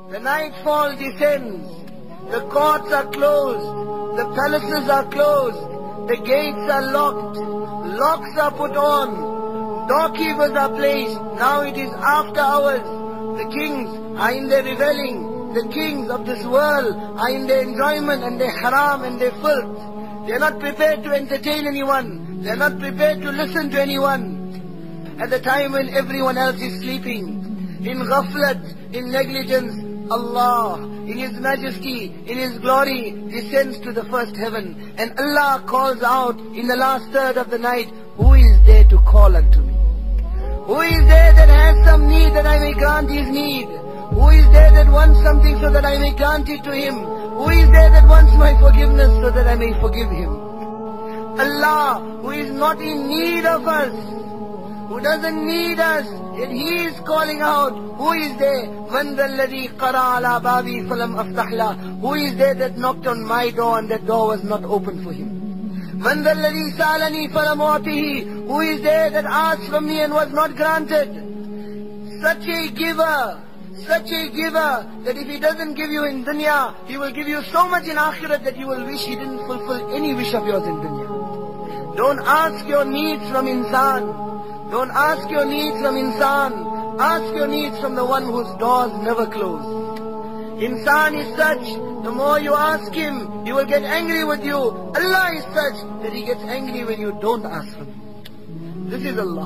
The nightfall descends. The courts are closed. The palaces are closed. The gates are locked. Locks are put on. Doorkeepers are placed. Now it is after hours. The kings are in their reveling. The kings of this world are in their enjoyment and their haram and their filth. They are not prepared to entertain anyone. They are not prepared to listen to anyone. At the time when everyone else is sleeping, in ghaflat, in negligence, Allah, in His majesty, in His glory, descends to the first heaven. And Allah calls out in the last third of the night, who is there to call unto me? Who is there that has some need that I may grant his need? Who is there that wants something so that I may grant it to him? Who is there that wants my forgiveness so that I may forgive him? Allah, who is not in need of us, who doesn't need us, yet He is calling out, who is there? مَنْ ذَا الَّذِي قَرَى عَلَى بَابِي فَلَمْ أَفْتَحْ لَهُ. Who is there that knocked on my door and that door was not open for him? مَنْ ذَا الَّذِي سَأَلَنِي فَلَمْ أُعْطِهِ. Who is there that asked from me and was not granted? Such a giver that if He doesn't give you in dunya, He will give you so much in akhirat that you will wish He didn't fulfill any wish of yours in dunya. Don't ask your needs from insan. Don't ask your needs from insan. Ask your needs from the one whose doors never close. Insan is such, the more you ask him, he will get angry with you. Allah is such that He gets angry when you don't ask from Him. This is Allah.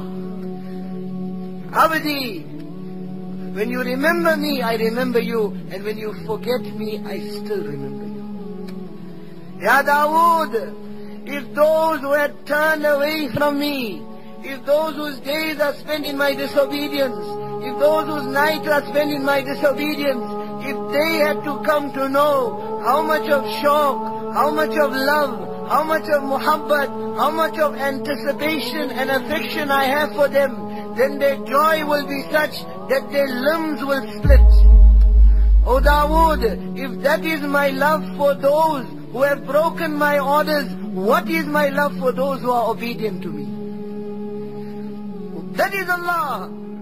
Abdi, when you remember me, I remember you. And when you forget me, I still remember you. Ya Dawood, if those who had turned away from me, if those whose days are spent in my disobedience, if those whose nights are spent in my disobedience, if they had to come to know how much of shauq, how much of love, how much of muhabbat, how much of anticipation and affection I have for them, then their joy will be such that their limbs will split. O Dawood, if that is my love for those who have broken my orders, what is my love for those who are obedient to me? That is Allah.